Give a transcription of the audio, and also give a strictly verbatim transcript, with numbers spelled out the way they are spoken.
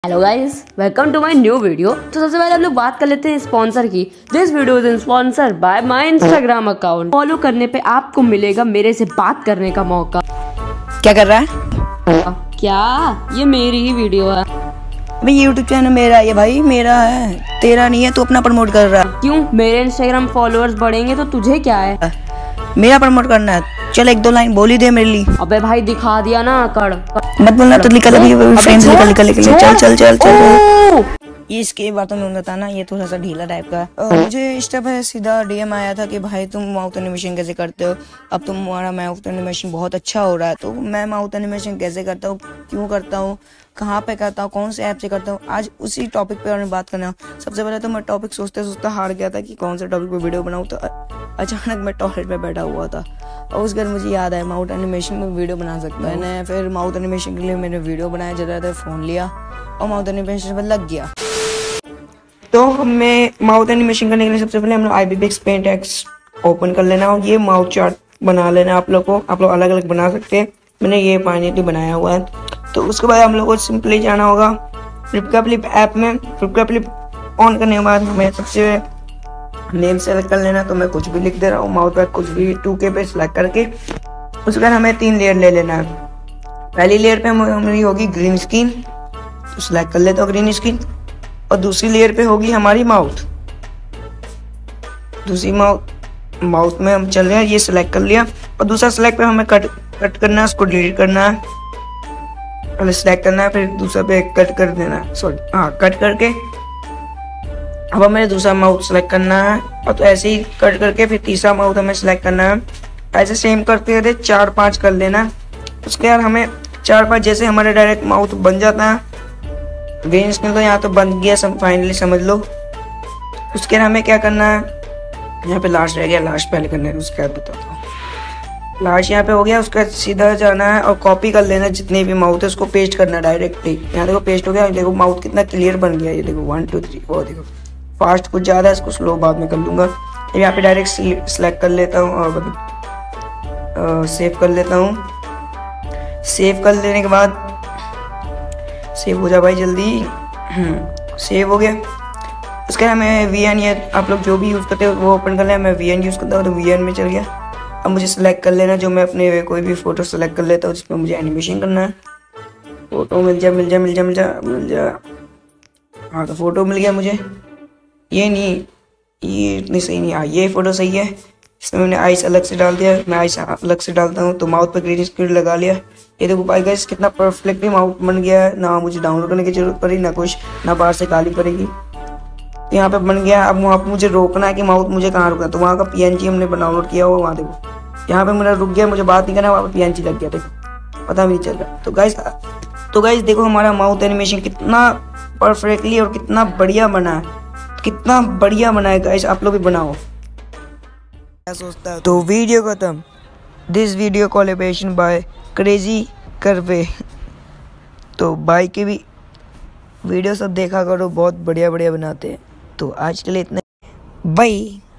Hello guys, welcome to my new video. तो सबसे पहले हम लोग बात कर लेते हैं स्पॉन्सर की। This video is sponsor by my Instagram account. Follow करने पे आपको मिलेगा मेरे से बात करने का मौका। क्या कर रहा है? क्या ये मेरी ही वीडियो है? भाई यूट्यूब चैनल मेरा है, ये भाई मेरा है, तेरा नहीं है। तू अपना प्रमोट कर रहा है। क्यों? मेरे इंस्टाग्राम फॉलोअर्स बढ़ेंगे तो तुझे क्या है? मेरा प्रमोट करना है। चल एक दो लाइन बोली दे मेरे लिए। अबे भाई दिखा दिया ना कर। मत बोलना तो निकल अभी फ्रेंड्स निकल निकल निकल चल चल चल चल। ये इसके बातों में होता ना, ये थोड़ा सा ढीला टाइप का है। मुझे इंस्टा पे सीधा डीएम आया था कि भाई तुम माउथ एनिमेशन कैसे करते हो, अब तुम्हारा माउथ एनिमेशन बहुत अच्छा हो रहा है। तो मैं माउथ एनिमेशन कैसे करता हूँ, क्यों करता हूँ, कहाँ पे करता हूँ, कौन से ऐप से करता हूँ, आज उसी टॉपिक पे और बात करना। सबसे पहले तो मैं टॉपिक सोचते सोचते हार गया था कि कौन से टॉपिक पे वीडियो बनाऊँ। तो अचानक मैं टॉयलेट पे बैठा हुआ था और उस घर मुझे याद आया माउथ एनिमेशन में वीडियो बना सकता हूँ। मैंने फिर माउथ एनिमेशन के लिए मैंने वीडियो बनाया, ज़्यादा फ़ोन लिया और माउथ एनिमेशन पर लग गया। तो हमें माउथ एनिमेशन करने के लिए सबसे पहले हम लोग ibis paint X open कर लेना और ये माउथ चार्ट बना लेना। आप लोग को आप लोग अलग अलग बना सकते हैं, मैंने ये फाइनली बनाया हुआ है। तो उसके बाद हम लोग को सिंपली जाना होगा फ्लिपका फ्लिप ऐप में। फ्लिपका फ्लिप ऑन करने के बाद हमें सबसे नेम सेलेक्ट कर लेना। तो मैं कुछ भी लिख दे रहा हूँ, माउथ पैक कुछ भी टू के पे सिलेक्ट करके उसके बाद हमें तीन लेयर ले लेना है। पहली लेयर पे हमारी होगी ग्रीन स्क्रीन, तो सिलेक्ट कर लेता हूँ ग्रीन स्क्रीन। और दूसरी लेयर पे होगी हमारी माउथ। दूसरी माउथ माउथ में हम चल रहे हैं, ये सिलेक्ट कर लिया। और दूसरा सिलेक्ट पे हमें कट कट करना है, उसको डिलीट करना है, पहले सिलेक्ट करना है, फिर दूसरा पे कट कर देना है। सॉरी हाँ, कट करके अब हमें दूसरा माउथ सेलेक्ट करना है। और तो ऐसे ही कट करके फिर तीसरा माउथ हमें सेलेक्ट करना है। ऐसे सेम करते रहते चार पांच कर लेना। उसके बाद हमें चार पांच जैसे हमारे डायरेक्ट माउथ बन जाता है। ग्रीन स्क्रीन तो यहाँ तो बन गया सब फाइनली, समझ लो। उसके बाद हमें क्या करना है, यहाँ पे लास्ट रह गया, लास्ट पहले करना है, उसके बाद बताता हूँ। लास्ट यहाँ पे हो गया, उसका सीधा जाना है और कॉपी कर लेना जितने भी माउथ है उसको पेस्ट करना डायरेक्टली। यहाँ देखो पेस्ट हो गया, देखो माउथ कितना क्लियर बन गया। ये देखो वन टू थ्री, वो देखो फास्ट कुछ ज़्यादा है, इसको स्लो बाद में कर लूँगा। यहाँ पे डायरेक्ट सिलेक्ट कर लेता हूँ और सेव कर लेता हूँ। सेव कर लेने के बाद सेव हो जा भाई जल्दी। सेव हो गया। उसके बाद हमें वी एन, या आप लोग जो भी यूज़ करते हो वो ओपन कर लें। मैं वी एन यूज़ करता हूँ तो वी एन में चल गया। अब मुझे सेलेक्ट कर लेना, जो मैं अपने कोई भी फोटो सेलेक्ट कर लेता हूँ जिसमें मुझे एनिमेशन करना है। फोटो मिल जा मिल जा मिल जा मिल जा मिल जा हाँ, तो फोटो मिल गया मुझे। ये नहीं, ये इतनी सही नहीं। हाँ, ये फोटो सही है। इसमें मैंने आइस अलग से डाल दिया, मैं आइस अलग से डालता हूँ। तो माउथ पर ग्रीन स्क्रीन लगा लिया। ये देखो भाई गाइस कितना परफेक्टली माउथ बन गया है। ना मुझे डाउनलोड करने की जरूरत पड़ी, ना कुछ, ना बाहर से गाली पड़ेगी। तो यहाँ पे बन गया। अब वहाँ पर मुझे रोकना है कि माउथ मुझे कहाँ रुकना है। तो वहाँ का पीएनजी हमने डाउनलोड किया हुआ, वहाँ देखो यहाँ पे मेरा रुक गया, मुझे बात नहीं करना, वहाँ पे पीएनजी लग गया, देखो पता भी नहीं चल रहा। तो गाइस तो गाइस देखो हमारा माउथ एनिमेशन कितना परफेक्टली और कितना बढ़िया बना है, कितना बढ़िया बना है गाइस। आप लोग भी बनाओ। क्या सोचता है? तो वीडियो खत्म। This video collaboration by crazy करवे। तो भाई के भी वीडियो सब देखा करो, बहुत बढ़िया बढ़िया बनाते हैं। तो आज के लिए इतना, बाय।